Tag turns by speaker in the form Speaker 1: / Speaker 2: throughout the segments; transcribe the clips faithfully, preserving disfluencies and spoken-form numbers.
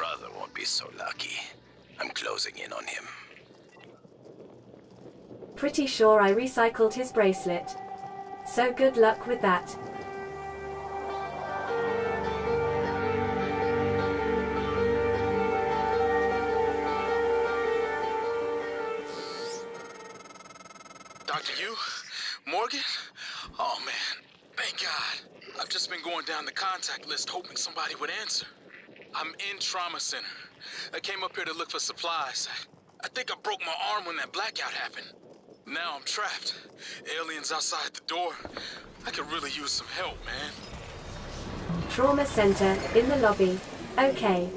Speaker 1: brother won't be so lucky. I'm closing in on him.
Speaker 2: Pretty sure I recycled his bracelet. So good luck with that.
Speaker 3: Doctor Yu? Morgan? Oh man, thank God. I've just been going down the contact list hoping somebody would answer. I'm in trauma center. I came up here to look for supplies. I think I broke my arm when that blackout happened. Now I'm trapped. Aliens outside the door. I could really use some help, man.
Speaker 2: Trauma center, in the lobby. Okay.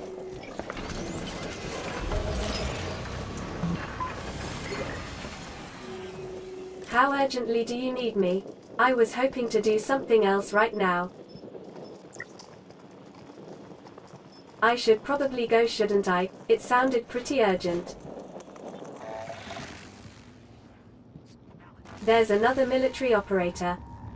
Speaker 2: How urgently do you need me? I was hoping to do something else right now. I should probably go, shouldn't I? It sounded pretty urgent. There's another military operator.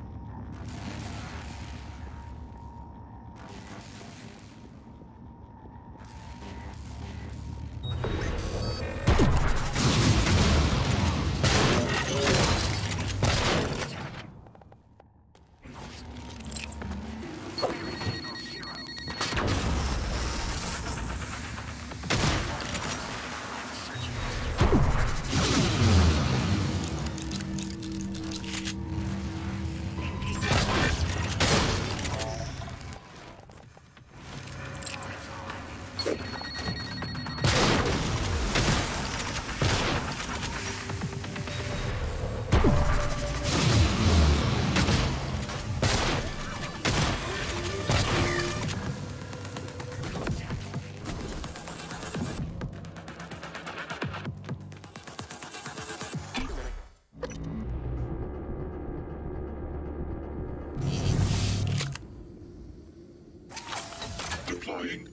Speaker 4: Deploying.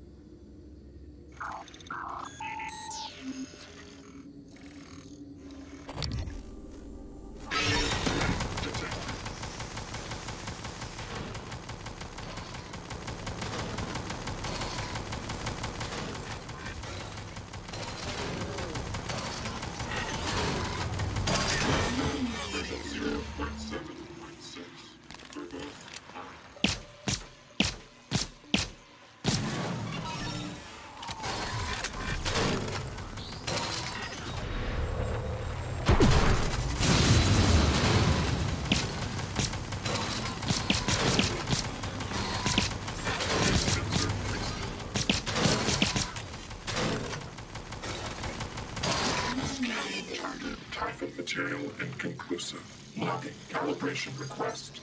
Speaker 4: Target material inconclusive. Logging calibration request.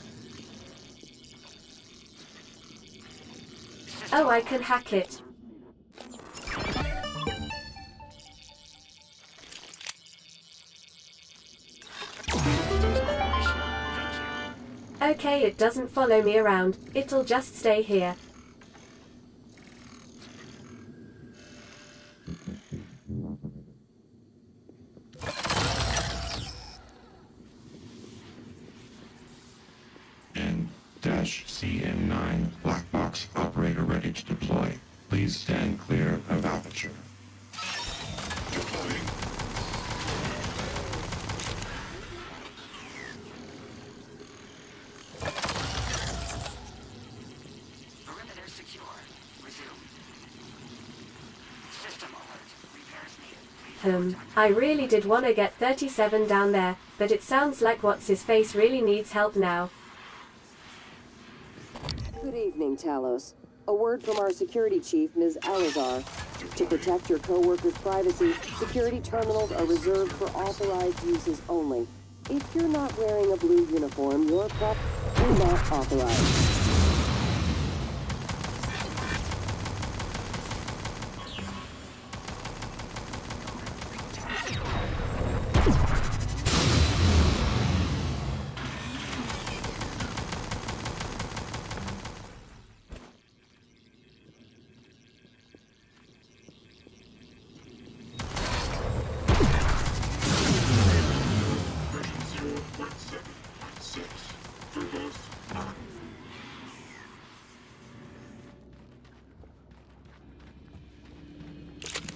Speaker 2: Oh, I can hack it. Okay, it doesn't follow me around. It'll just stay here.
Speaker 4: C M nine, black box operator ready to deploy. Please stand clear of aperture. Deploying.
Speaker 5: Perimeter secure. Resume. System alert. Repairs needed.
Speaker 2: Hmm, I really did want to get thirty-seven down there, but it sounds like what's-his-face really needs help now.
Speaker 6: Good evening, Talos. A word from our security chief, Miz Alazar. To protect your co-workers' privacy, security terminals are reserved for authorized uses only. If you're not wearing a blue uniform, you're probably not authorized.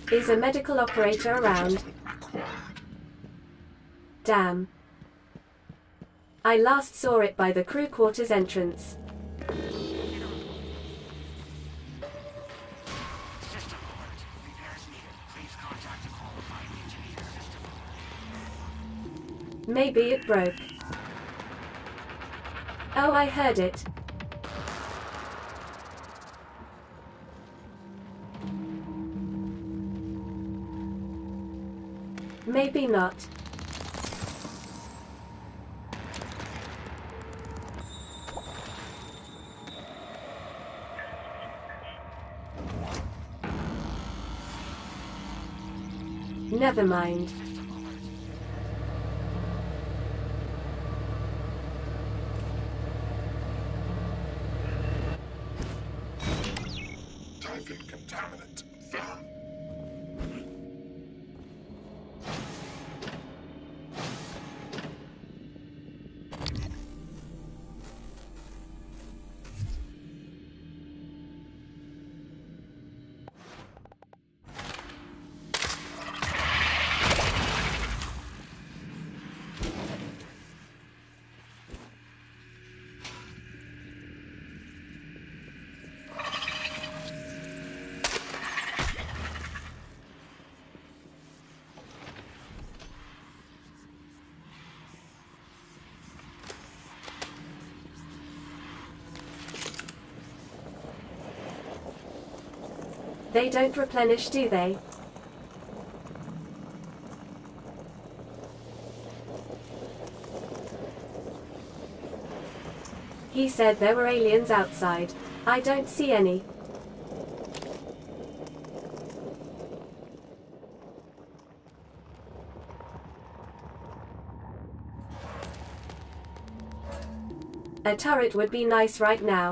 Speaker 2: Is a medical operator around? Damn. I last saw it by the crew quarters entrance.
Speaker 5: System alert. Repairs needed. Please contact a qualified engineer. System alert.
Speaker 2: Maybe it broke. Oh, I heard it. Maybe not. Never mind.
Speaker 4: Typhon contaminant found.
Speaker 2: They don't replenish, do they? He said there were aliens outside. I don't see any. A turret would be nice right now.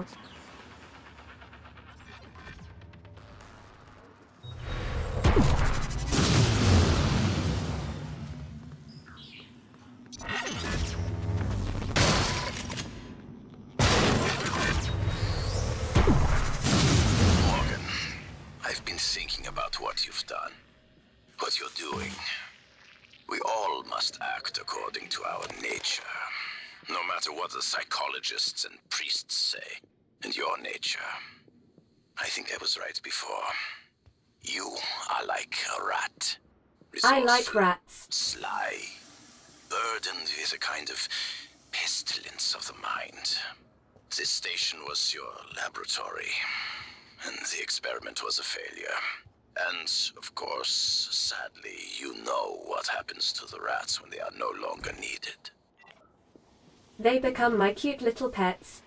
Speaker 1: Morgan, I've been thinking about what you've done, what you're doing. We all must act according to our nature, no matter what the psychologists and priests say. And your nature, I think I was right before. You are like a rat.
Speaker 2: I like
Speaker 1: Resourceful,
Speaker 2: rats.
Speaker 1: sly, burdened with a kind of pestilence of the mind. This station was your laboratory, and the experiment was a failure. And, of course, sadly, you know what happens to the rats when they are no longer needed.
Speaker 2: They become my cute little pets.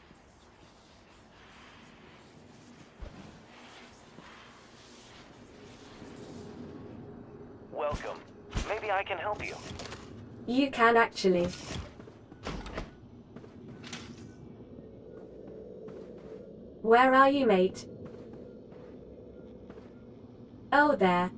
Speaker 7: Welcome. Maybe I can help you.
Speaker 2: You can actually. Where are you, mate? Oh, there.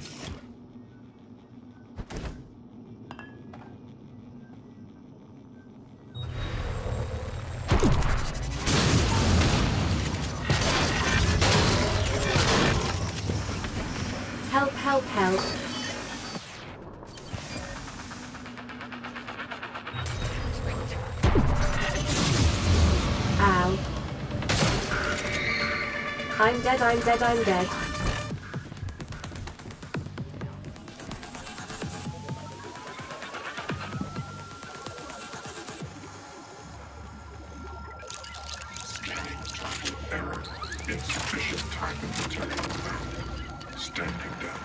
Speaker 2: Help, help, help. Ow. I'm dead, I'm dead, I'm dead.
Speaker 4: Error. Insufficient time and material found. Standing down.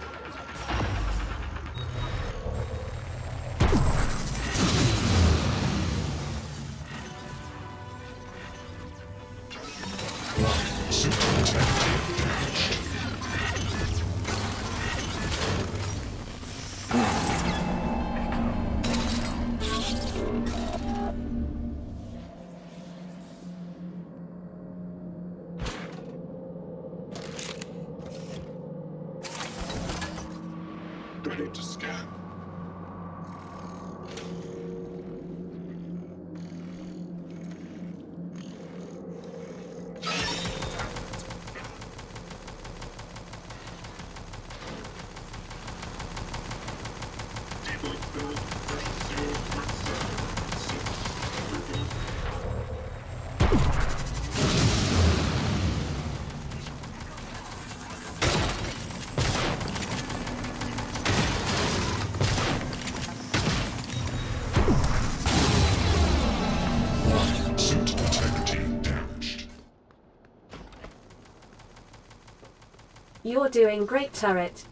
Speaker 4: Ready to scan.
Speaker 2: You're doing great, turret.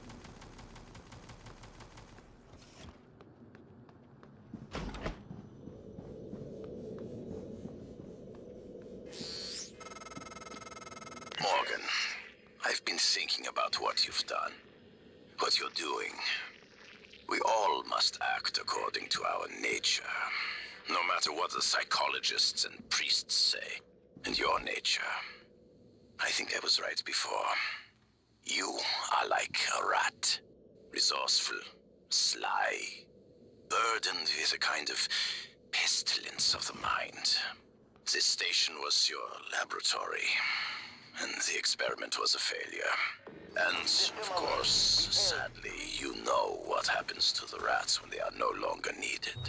Speaker 1: Morgan, I've been thinking about what you've done, what you're doing. We all must act according to our nature, no matter what the psychologists and priests say. And your nature, I think I was right before. You are like a rat, resourceful, sly, burdened with a kind of pestilence of the mind. This station was your laboratory, and the experiment was a failure. And, of course, sadly, you know what happens to the rats when they are no longer needed.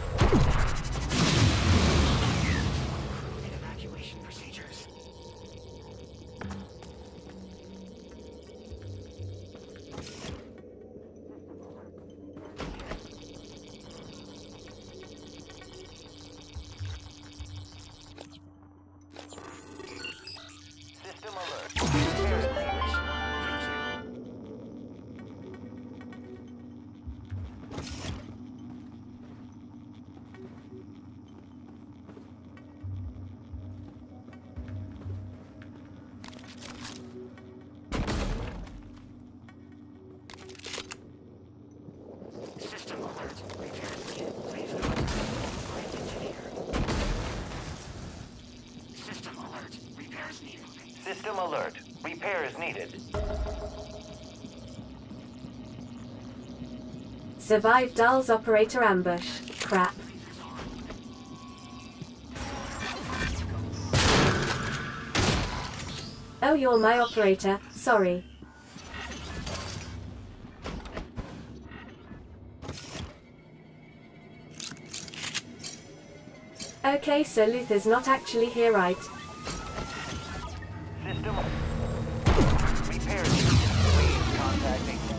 Speaker 5: Evacuation procedures. System alert. System alert. Repairs needed. Please contact the engineer. System alert. Repairs needed. System alert. Repairs needed.
Speaker 2: Survived Dahl's operator ambush. Crap. Oh, you're my operator. Sorry. Okay, so Luther's not actually here, right?
Speaker 7: System. Repairs needed. Please contact a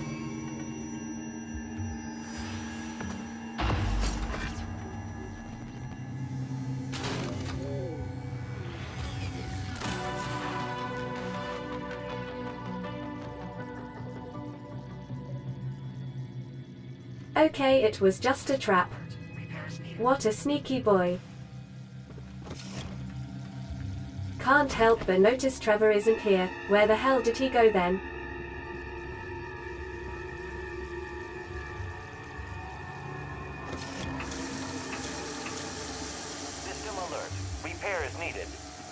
Speaker 2: Okay, it was just a trap. What a sneaky boy. Can't help but notice Trevor isn't here. Where the hell did he go then?
Speaker 7: System alert. Repairs needed.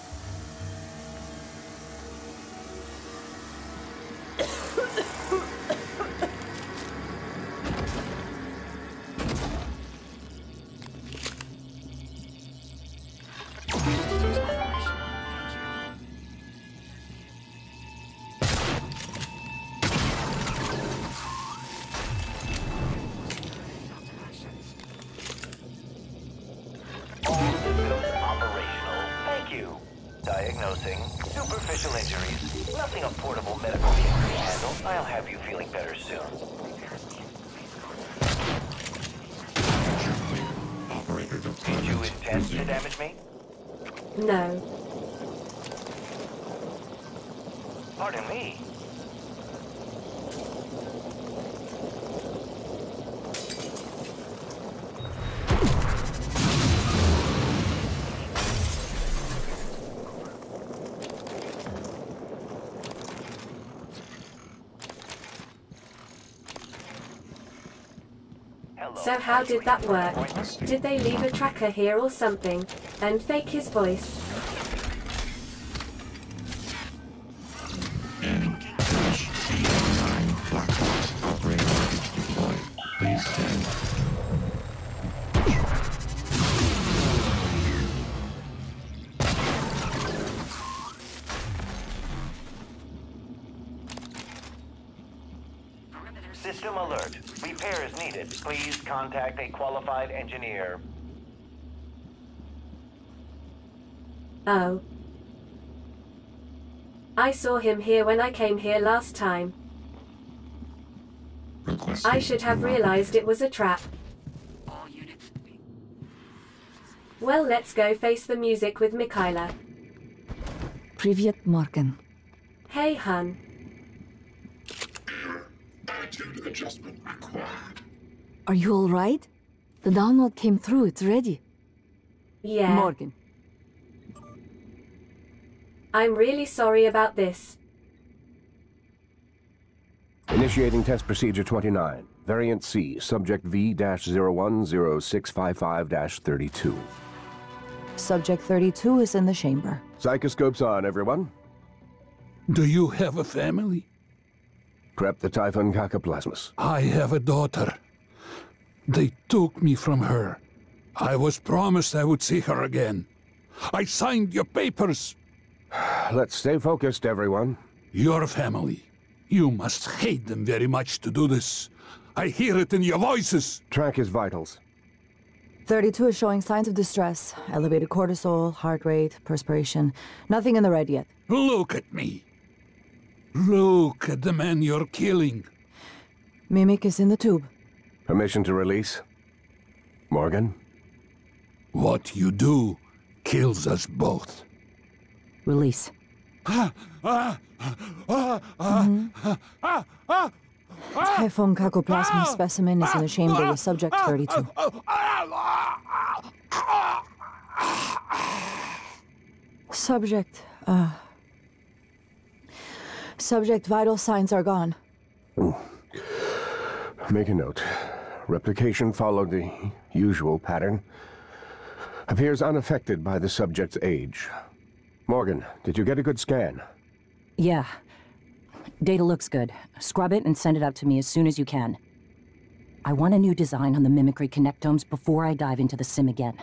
Speaker 7: All systems operational. Thank you. Diagnosing superficial injuries. Nothing a portable medical team can handle. I'll have you feeling better soon.
Speaker 4: Operator
Speaker 7: Did
Speaker 4: deployment
Speaker 7: you intend to
Speaker 4: resumed.
Speaker 7: damage me?
Speaker 2: No.
Speaker 7: Pardon me. Hello.
Speaker 2: So how did that work? Did they leave a tracker here or something? And fake his voice?
Speaker 4: N dash C M nine black box operator ready to deploy. Please stand.
Speaker 7: System alert. Repairs needed. Please contact a qualified engineer.
Speaker 2: Oh. I saw him here when I came here last time.
Speaker 4: Requesting
Speaker 2: I should have realized it was a trap.
Speaker 5: All units.
Speaker 2: Well, let's go face the music with Mikhaila.
Speaker 8: Привет, Morgan.
Speaker 2: Hey, hun.
Speaker 4: Attitude adjustment required.
Speaker 8: Are you all right? The download came through. It's ready.
Speaker 2: Yeah.
Speaker 8: Morgan.
Speaker 2: I'm really sorry about this.
Speaker 9: Initiating test procedure twenty-nine. Variant C, subject V zero one zero six five five thirty-two.
Speaker 8: Subject thirty-two is in the chamber.
Speaker 9: Psychoscopes on, everyone.
Speaker 10: Do you have a family?
Speaker 9: Prep the Typhon Cacoplasmus.
Speaker 10: I have a daughter. They took me from her. I was promised I would see her again. I signed your papers.
Speaker 9: Let's stay focused, everyone.
Speaker 10: Your family. You must hate them very much to do this. I hear it in your voices.
Speaker 9: Track his vitals.
Speaker 8: thirty-two is showing signs of distress. Elevated cortisol, heart rate, perspiration. Nothing in the red yet.
Speaker 10: Look at me. Look at the man you're killing.
Speaker 8: Mimic is in the tube.
Speaker 9: Permission to release? Morgan?
Speaker 10: What you do kills us both.
Speaker 8: Release. Typhon Cacoplasmus specimen is in the chamber with subject thirty-two. Subject, uh... Subject vital signs are gone.
Speaker 9: Ooh. Make a note. Replication followed the usual pattern. Appears unaffected by the subject's age. Morgan, did you get a good scan?
Speaker 11: Yeah. Data looks good. Scrub it and send it out to me as soon as you can. I want a new design on the mimicry connectomes before I dive into the sim again.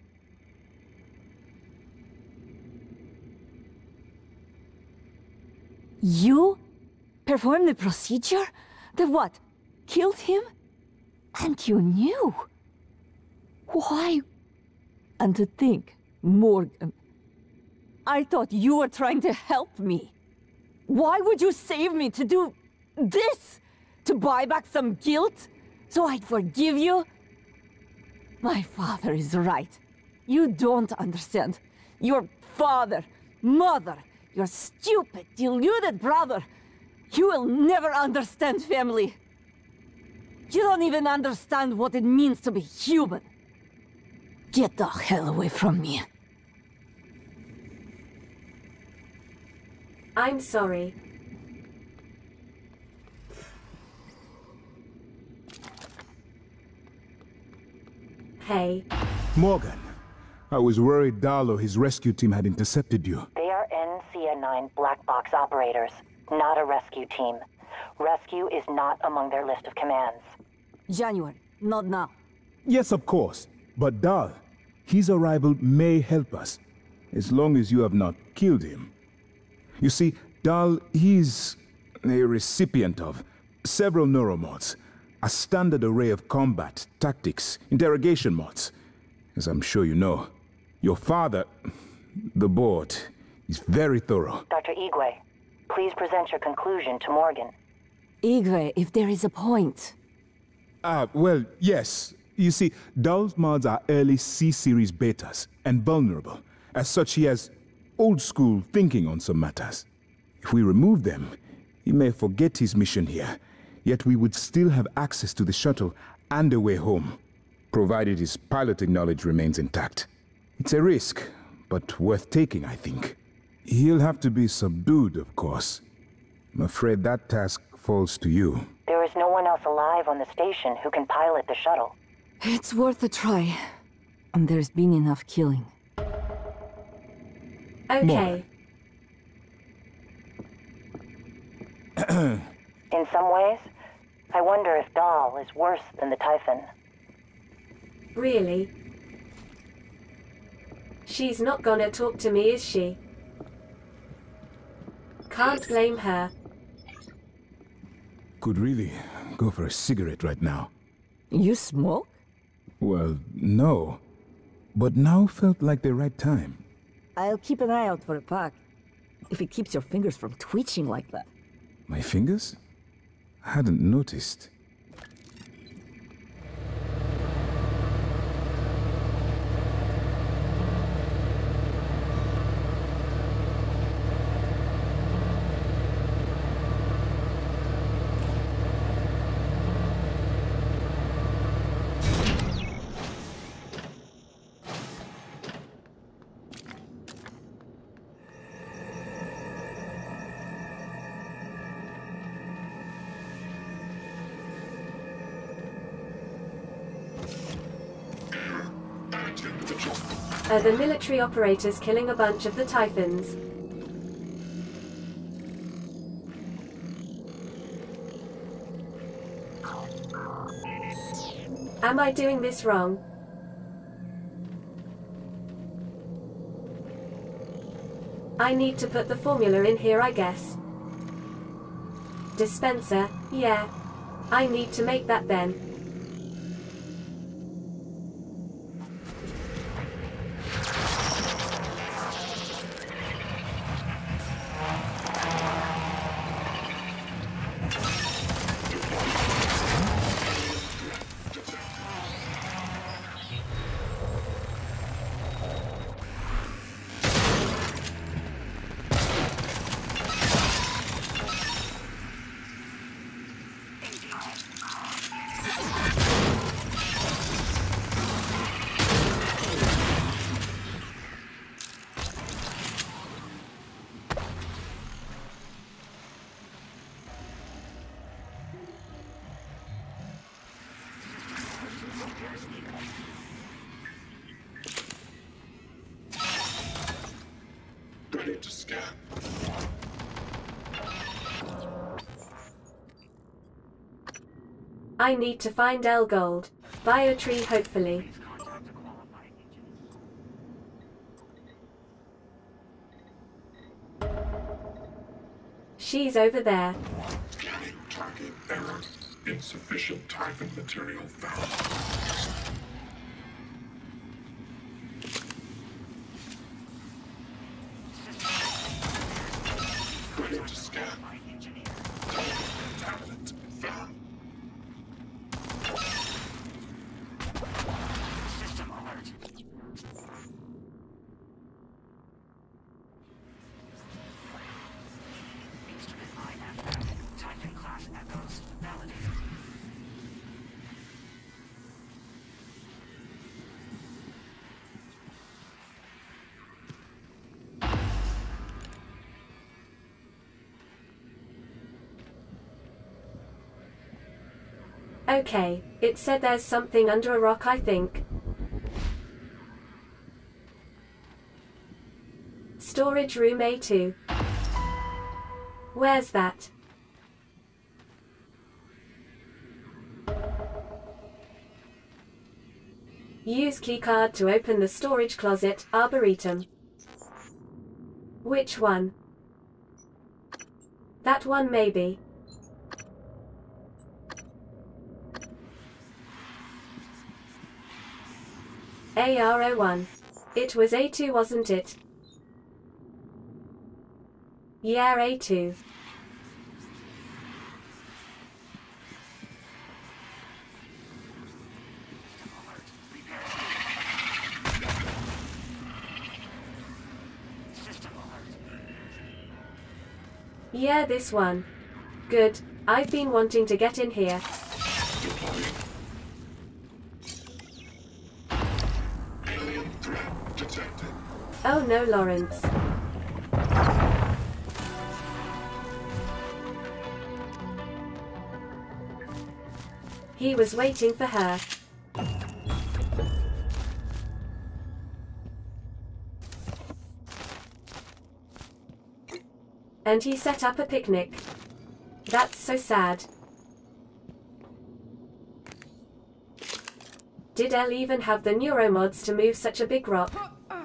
Speaker 8: You performed the procedure? The what? Killed him? And you knew? Why? And to think, Morgan, I thought you were trying to help me. Why would you save me to do this? To buy back some guilt? So I'd forgive you? My father is right. You don't understand. Your father, mother, your stupid, deluded brother. You will never understand family. You don't even understand what it means to be human. Get the hell away from me.
Speaker 2: I'm sorry. Hey.
Speaker 12: Morgan, I was worried Dahl or his rescue team had intercepted you.
Speaker 13: They are N C N nine black box operators, not a rescue team. Rescue is not among their list of commands.
Speaker 8: January, not now.
Speaker 12: Yes, of course. But Dahl, his arrival may help us, as long as you have not killed him. You see, Dahl, he's a recipient of several neuromods, a standard array of combat, tactics, interrogation mods. As I'm sure you know, your father, the board, is very thorough.
Speaker 13: Doctor Igwe, please present your conclusion to Morgan.
Speaker 8: Igwe, if there is a point.
Speaker 12: Ah, uh, well, yes. You see, Dahl's mods are early C-series betas and vulnerable. As such, he has old-school thinking on some matters. If we remove them, he may forget his mission here, yet we would still have access to the shuttle and a way home, provided his piloting knowledge remains intact. It's a risk, but worth taking, I think. He'll have to be subdued, of course. I'm afraid that task falls to you.
Speaker 13: There is no one else alive on the station who can pilot the shuttle.
Speaker 8: It's worth a try. And there's been enough killing.
Speaker 2: Okay.
Speaker 13: In some ways, I wonder if Dahl is worse than the Typhon.
Speaker 2: Really? She's not gonna talk to me, is she? Can't blame her.
Speaker 12: Could really go for a cigarette right now.
Speaker 8: You smoke?
Speaker 12: Well, no. But now felt like the right time.
Speaker 8: I'll keep an eye out for a pack. If it keeps your fingers from twitching like that.
Speaker 12: My fingers? I hadn't noticed.
Speaker 2: Are the military operators killing a bunch of the Typhons? Am I doing this wrong? I need to put the formula in here, I guess. Dispenser, yeah. I need to make that then.
Speaker 4: Ready to scan.
Speaker 2: I need to find Elgold. Biotree, hopefully. She's over there.
Speaker 4: Scanning target error. Insufficient Typhon material found. Ready to scan. Contaminant found.
Speaker 5: System alert. Instrument line activated. Typhon class echoes validated.
Speaker 2: Okay, it said there's something under a rock, I think. Storage room A two. Where's that? Use keycard to open the storage closet, Arboretum. Which one? That one, maybe. A R zero one. It was A two, wasn't it? Yeah, A two. Yeah, this one. Good. I've been wanting to get in here.
Speaker 4: Alien threat detected.
Speaker 2: Oh no, Lawrence. He was waiting for her. And he set up a picnic. That's so sad. Did Elle even have the neuromods to move such a big rock?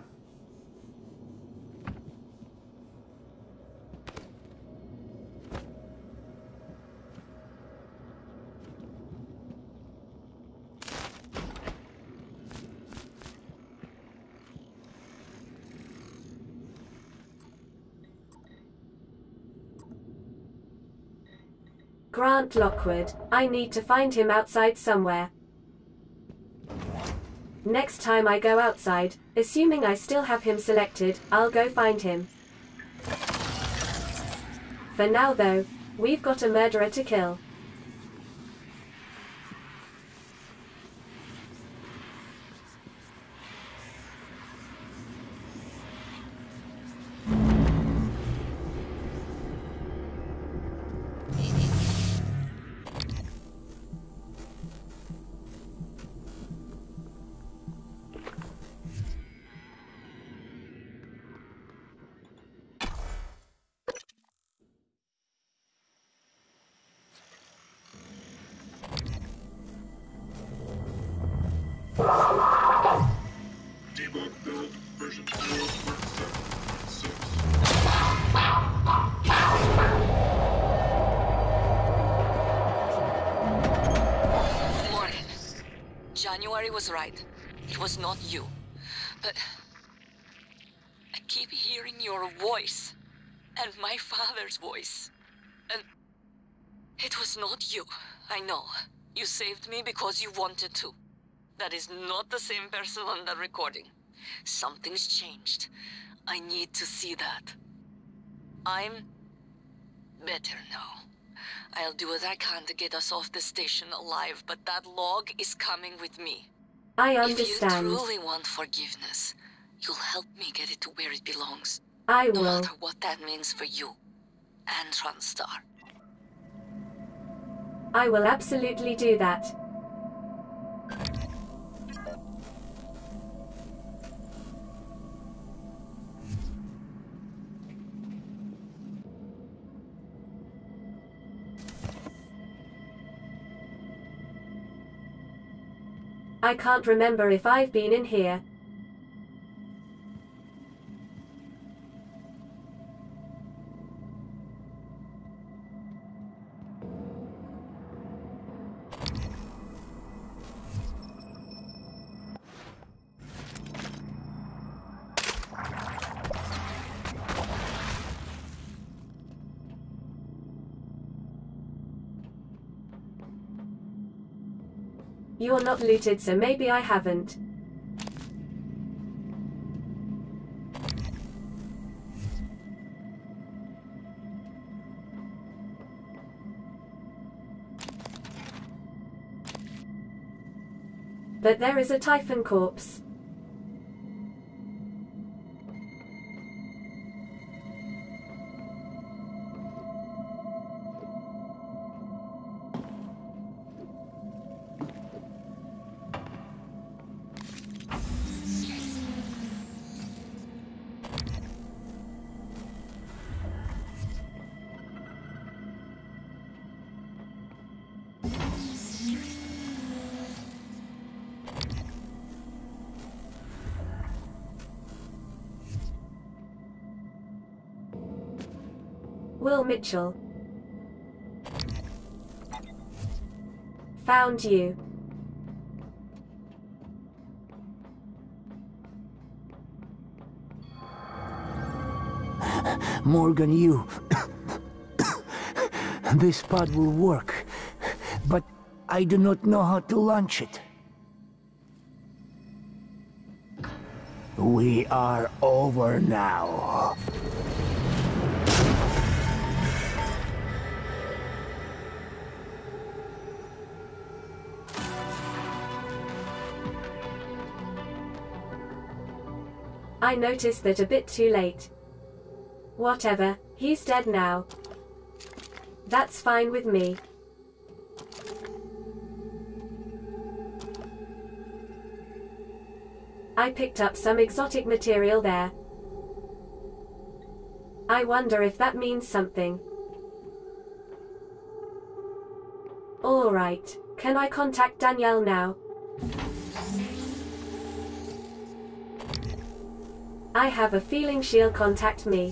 Speaker 2: Grant Lockwood. I need to find him outside somewhere. Next time I go outside, assuming I still have him selected, I'll go find him. For now though, we've got a murderer to kill.
Speaker 14: January was right. It was not you. But I keep hearing your voice. And my father's voice. And it was not you. I know. You saved me because you wanted to. That is not the same person on that recording. Something's changed. I need to see that. I'm better now. I'll do what I can to get us off the station alive, but that log is coming with me.
Speaker 2: I understand.
Speaker 14: If you truly want forgiveness, you'll help me get it to where it belongs.
Speaker 2: I
Speaker 14: no
Speaker 2: will.
Speaker 14: matter what that means for you and TranStar.
Speaker 2: I will absolutely do that. I can't remember if I've been in here. You're not looted, so maybe I haven't. But there is a Typhon corpse. Will Mitchell. Found you.
Speaker 15: Morgan, you... This pod will work, but I do not know how to launch it. We are over now.
Speaker 2: I noticed that a bit too late. Whatever, he's dead now. That's fine with me. I picked up some exotic material there. I wonder if that means something. Alright, can I contact Danielle now? I have a feeling she'll contact me.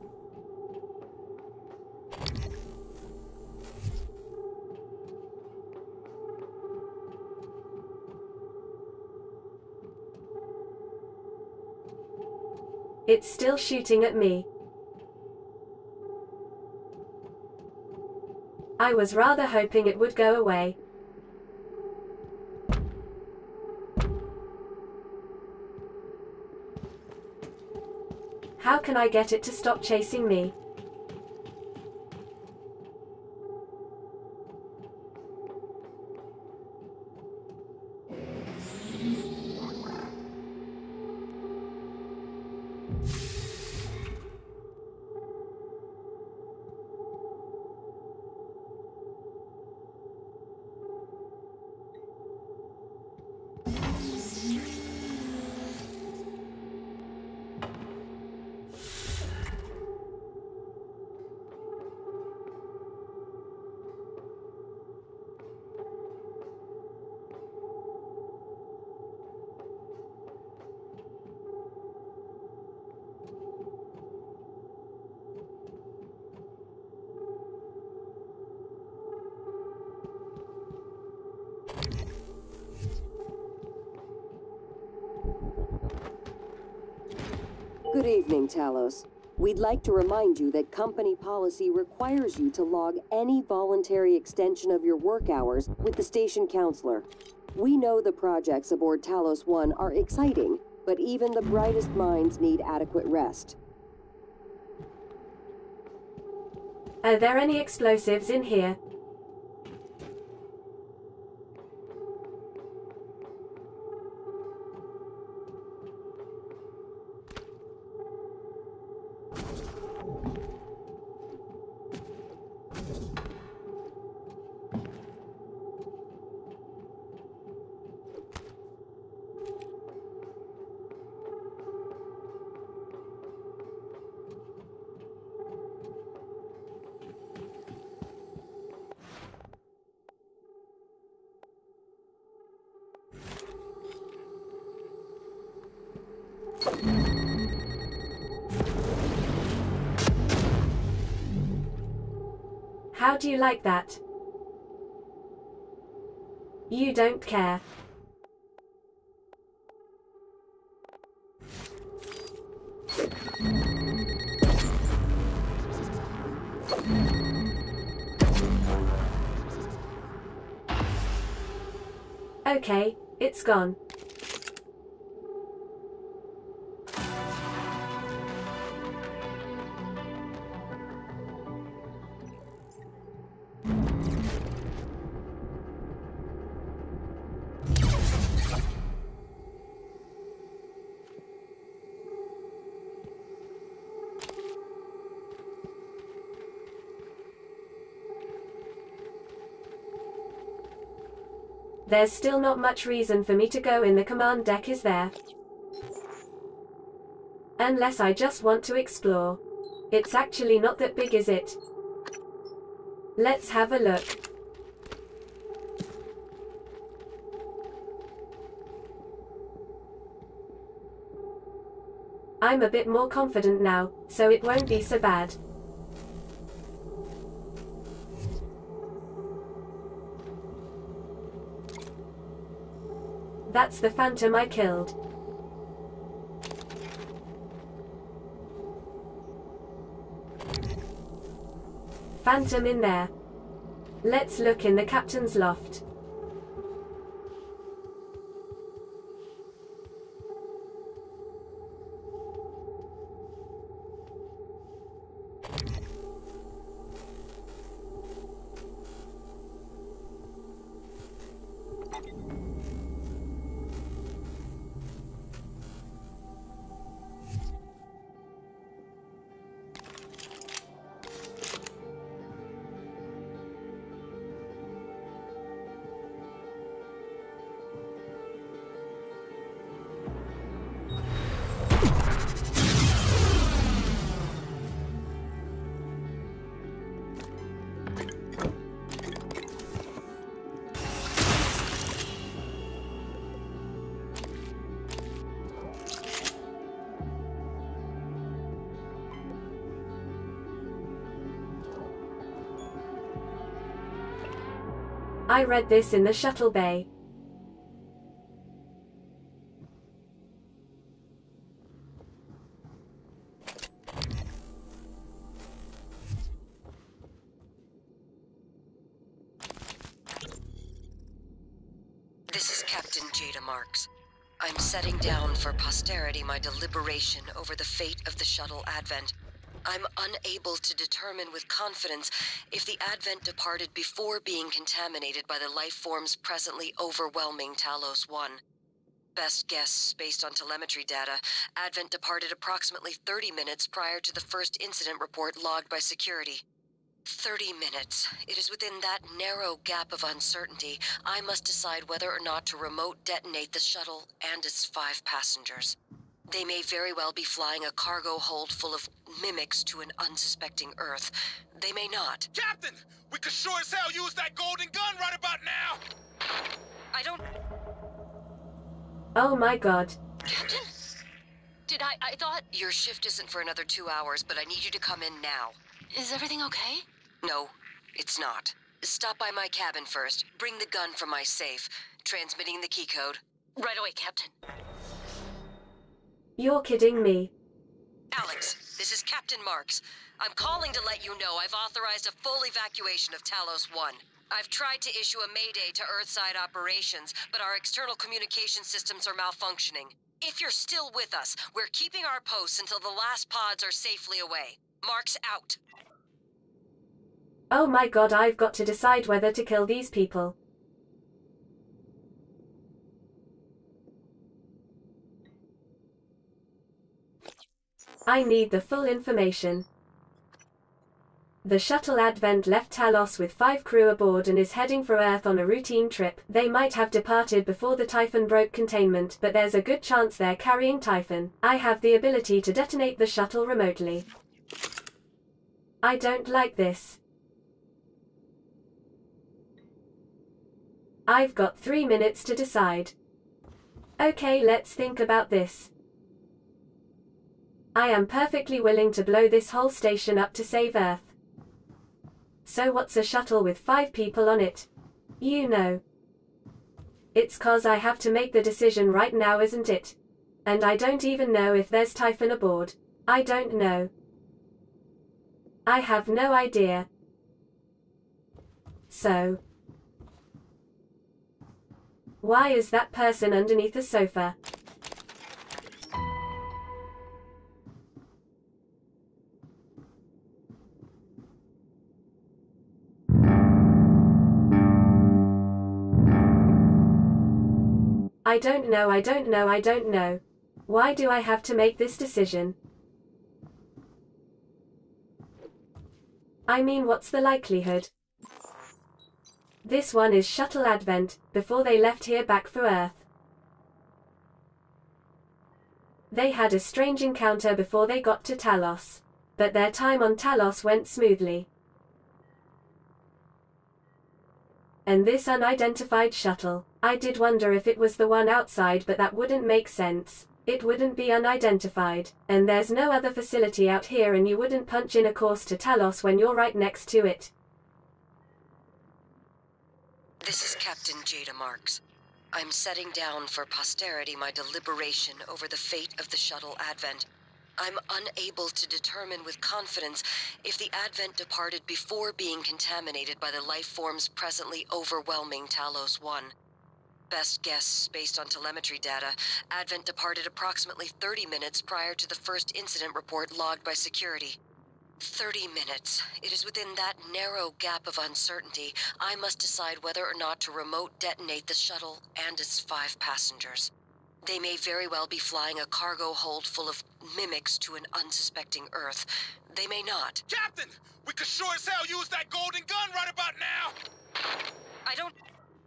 Speaker 2: It's still shooting at me. I was rather hoping it would go away. How can I get it to stop chasing me?
Speaker 6: Good evening, Talos. We'd like to remind you that company policy requires you to log any voluntary extension of your work hours with the station counselor. We know the projects aboard Talos One are exciting, but even the brightest minds need adequate rest.
Speaker 2: Are there any explosives in here? How do you like that? You don't care. Okay, it's gone. There's still not much reason for me to go in the command deck, is there? Unless I just want to explore. It's actually not that big, is it? Let's have a look. I'm a bit more confident now, so it won't be so bad. That's the Phantom I killed. Phantom in there. Let's look in the captain's loft. I read this in the shuttle bay.
Speaker 16: This is Captain Jada Marks. I'm setting down for posterity my deliberation over the fate of the shuttle Advent. I'm unable to determine with confidence if the Advent departed before being contaminated by the life forms presently overwhelming Talos One. Best guess, based on telemetry data, Advent departed approximately thirty minutes prior to the first incident report logged by security. thirty minutes. It is within that narrow gap of uncertainty I must decide whether or not to remote detonate the shuttle and its five passengers. They may very well be flying a cargo hold full of mimics to an unsuspecting Earth. They may not.
Speaker 3: Captain! We could sure as hell use that golden gun right about now!
Speaker 16: I don't...
Speaker 2: Oh my god.
Speaker 16: Captain? Did I... I thought... Your shift isn't for another two hours, but I need you to come in now.
Speaker 14: Is everything okay?
Speaker 16: No, it's not. Stop by my cabin first. Bring the gun from my safe. Transmitting the key code.
Speaker 14: Right away, Captain.
Speaker 2: You're kidding me.
Speaker 16: Alex, this is Captain Marks. I'm calling to let you know I've authorized a full evacuation of Talos one. I've tried to issue a mayday to Earthside operations, but our external communication systems are malfunctioning. If you're still with us, we're keeping our posts until the last pods are safely away. Marks out.
Speaker 2: Oh my god, I've got to decide whether to kill these people. I need the full information. The shuttle Advent left Talos with five crew aboard and is heading for Earth on a routine trip. They might have departed before the Typhon broke containment, but there's a good chance they're carrying Typhon. I have the ability to detonate the shuttle remotely. I don't like this. I've got three minutes to decide. Okay, let's think about this. I am perfectly willing to blow this whole station up to save Earth. So what's a shuttle with five people on it? You know. It's 'cause I have to make the decision right now, isn't it? And I don't even know if there's Typhon aboard. I don't know. I have no idea. So. Why is that person underneath the sofa? I don't know, I don't know, I don't know. Why do I have to make this decision? I mean, what's the likelihood? This one is Shuttle Advent, before they left here back for Earth. They had a strange encounter before they got to Talos. But their time on Talos went smoothly. And this unidentified shuttle, I did wonder if it was the one outside, but that wouldn't make sense. It wouldn't be unidentified, and there's no other facility out here, and you wouldn't punch in a course to Talos when you're right next to it.
Speaker 16: This is Captain Jada Marks. I'm setting down for posterity my deliberation over the fate of the shuttle Advent. I'm unable to determine with confidence if the Advent departed before being contaminated by the life forms presently overwhelming Talos one. Best guess, based on telemetry data, Advent departed approximately thirty minutes prior to the first incident report logged by security. thirty minutes. It is within that narrow gap of uncertainty I must decide whether or not to remote detonate the shuttle and its five passengers. They may very well be flying a cargo hold full of mimics to an unsuspecting Earth. They may not.
Speaker 3: Captain! We could sure as hell use that golden gun right about now!
Speaker 16: I don't...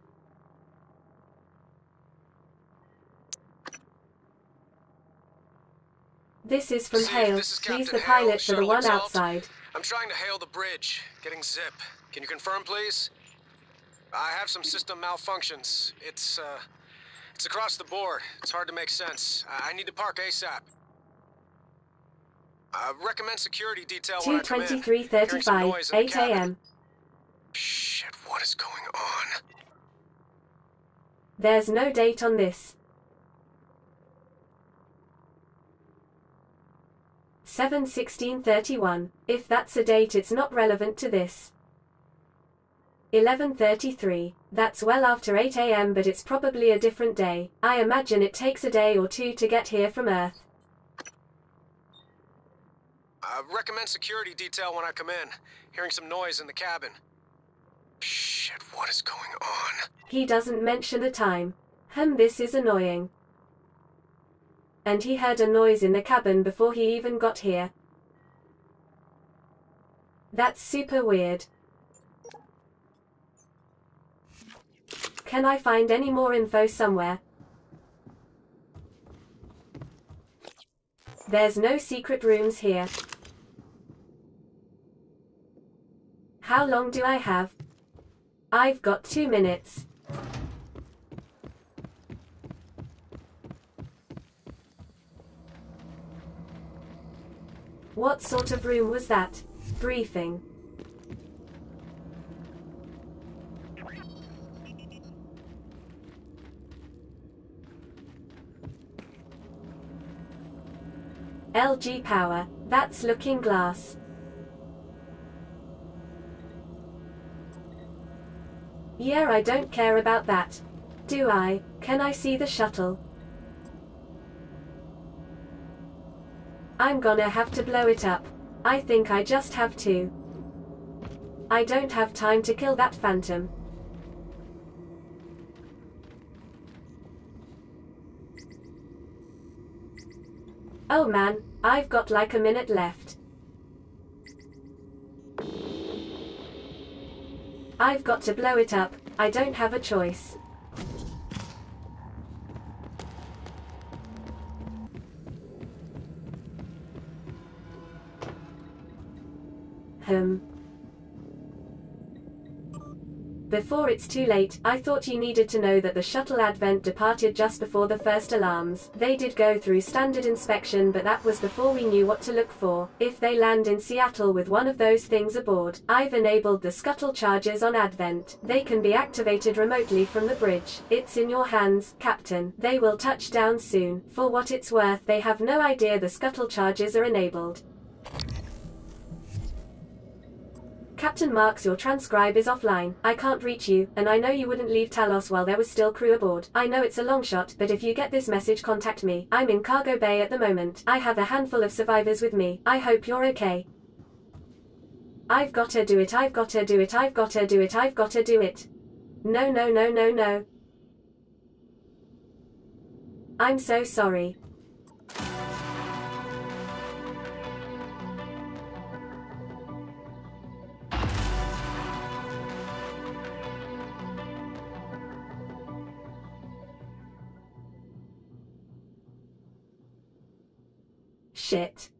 Speaker 2: This is from
Speaker 17: Steve,
Speaker 2: Hale.
Speaker 17: this is
Speaker 2: He's
Speaker 17: Captain
Speaker 2: the pilot
Speaker 17: Hale,
Speaker 2: for the
Speaker 17: Shuttle
Speaker 2: one
Speaker 17: Exalt.
Speaker 2: outside.
Speaker 17: I'm trying to hail the bridge. Getting zip. Can you confirm, please? I have some system malfunctions. It's, uh... It's across the board. It's hard to make sense. I, I need to park ASAP. I recommend security detail when I come in.
Speaker 2: two twenty-three thirty-five, eight A M
Speaker 17: Shit, what is going on?
Speaker 2: There's no date on this. seven sixteen thirty-one. If that's a date, it's not relevant to this. eleven thirty-three. That's well after eight A M, but it's probably a different day. I imagine it takes a day or two to get here from Earth.
Speaker 17: I recommend security detail when I come in. Hearing some noise in the cabin. Shit, what is going on?
Speaker 2: He doesn't mention the time. Hmm, this is annoying. And he heard a noise in the cabin before he even got here. That's super weird. Can I find any more info somewhere? There's no secret rooms here. How long do I have? I've got two minutes. What sort of room was that? Briefing. L G power. That's looking glass. Yeah, I don't care about that. Do I? Can I see the shuttle? I'm gonna have to blow it up. I think I just have to. I don't have time to kill that phantom. Oh man, I've got like a minute left. I've got to blow it up. I don't have a choice. Hmm. Before it's too late, I thought you needed to know that the shuttle Advent departed just before the first alarms. They did go through standard inspection, but that was before we knew what to look for. If they land in Seattle with one of those things aboard, I've enabled the scuttle charges on Advent. They can be activated remotely from the bridge. It's in your hands, Captain. They will touch down soon. For what it's worth, they have no idea the scuttle charges are enabled. Captain Marks, your transcribe is offline. I can't reach you, and I know you wouldn't leave Talos while there was still crew aboard. I know it's a long shot, but if you get this message, contact me. I'm in Cargo Bay at the moment. I have a handful of survivors with me. I hope you're okay. I've gotta do it, I've gotta do it, I've gotta do it, I've gotta do it. No, no, no, no, no. I'm so sorry. Shit.